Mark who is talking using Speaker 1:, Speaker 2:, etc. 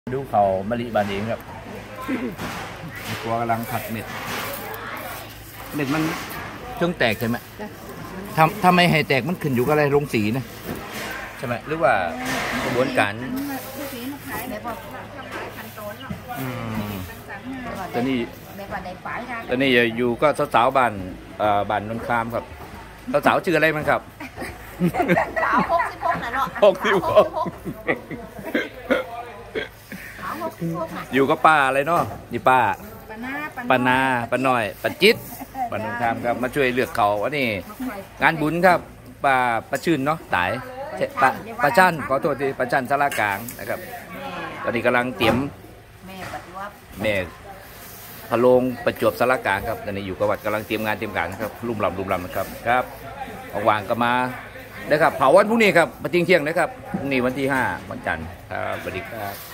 Speaker 1: ดูเขามะลิบานเองครับตัวกำลังผัดเม็ดมันช่วงแตกใช่ไหมทำไมให้แตกมันขึ้นอยู่กับอะไรลงสีนะใช่ไหมหรือว่ากระบวนการตอนนี้อยู่ก็สาวๆบ้านนนท์คามครับสาวชื่ออะไรมันครับ
Speaker 2: สาว66นะเนาะ
Speaker 1: อยู่กับป้าอะไรเนาะนี่ป้าป้านาป้าน้อยป้าจิตป้านนท์คามครับมาช่วยเลือกเขาอันนี้งานบุญครับป้าชื่นเนาะตายป้าจันขอโทษทีป้าจันสารากลางนะครับตอนนี้กำลังเตรียมแม่พะโลงประจวบสารกลางครับตอนนี้อยู่กับวัดกำลังเตรียมงานเตรียมการนะครับลุ่มลำนะครับวางก็มาได้ครับเผาวันพรุ่งนี้ครับมาเที่ยงนะครับพรุ่งนี้วันที่5วันจันทร์ครับสวัสดีครับ